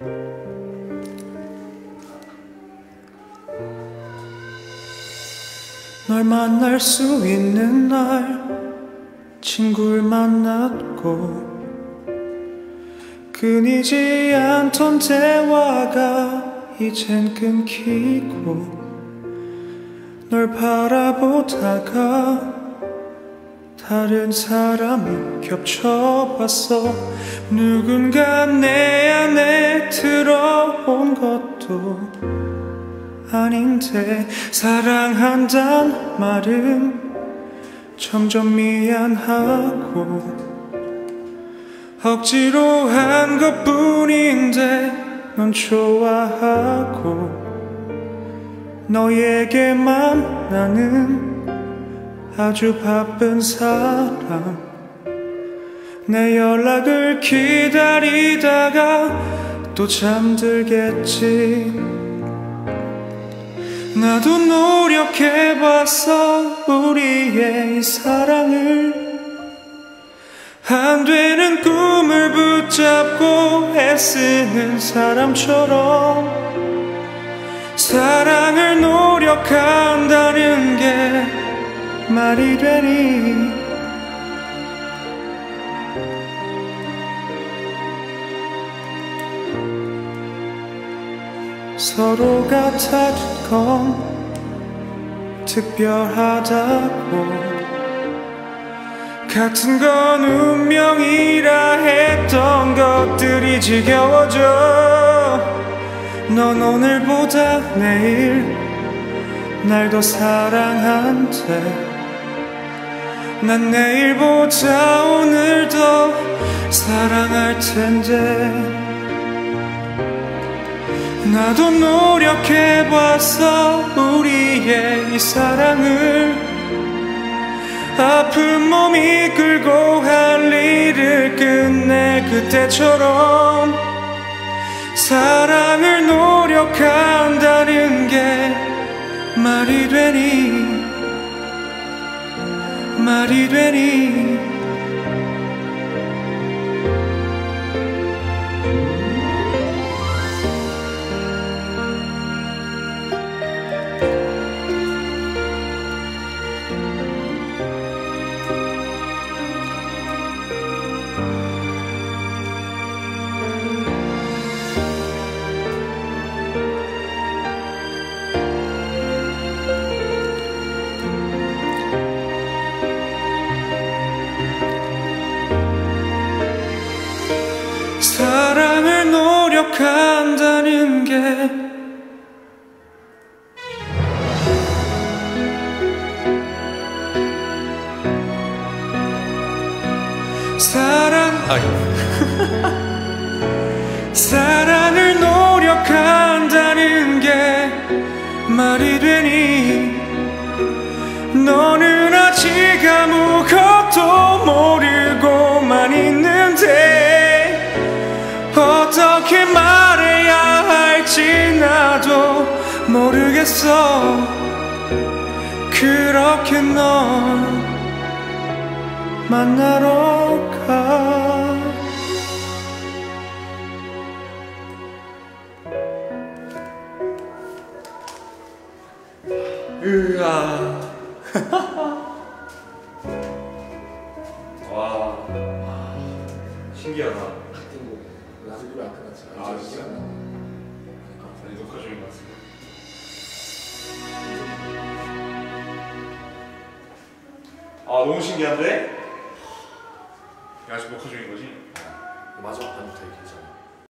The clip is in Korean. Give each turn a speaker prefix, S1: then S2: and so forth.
S1: 널 만날 수 있는 날 친구를 만났고 끊이지 않던 대화가 이젠 끊기고 널 바라보다가 다른 사람을 겹쳐봤어. 누군가 내 안에 들어온 것도 아닌데 사랑한단 말은 점점 미안하고 억지로 한 것뿐인데 넌 좋아하고 너에게만 나는 아주 바쁜 사람. 내 연락을 기다리다가 또 잠들겠지. 나도 노력해봤어 우리의 이 사랑을. 안 되는 꿈을 붙잡고 애쓰는 사람처럼 사랑을 노력한다는 게 말이 되니. 서로가 다른 건 특별하다고 같은 건 운명이라 했던 것들이 지겨워져. 넌 오늘보다 내일 날 더 사랑한대. 난 내일보다 오늘 더 사랑할 텐데. 나도 노력해봤어 우리의 이 사랑을. 아픈 몸 이끌고 할 일을 끝내 그때처럼 사랑을 노력한다는 게 말이 되니. 말이 되니. 사랑을 노력한다는 게 사랑을 노력한다는 게 말이 되니. 너는 아직 아무것도 모르고만 있는데 어떻게 말해야 할지 나도 모르겠어. 그렇게 넌 만나러 가. 으아. 와, 신기하다.
S2: 같은 곡. 나도 노래 안 끝났지.
S1: 아, 진짜? 아니, 녹화 중인 것 같습니다. 아, 너무 신기한데? 아직 녹화 중인 거지?
S2: 마지막 반도 되게 괜찮아.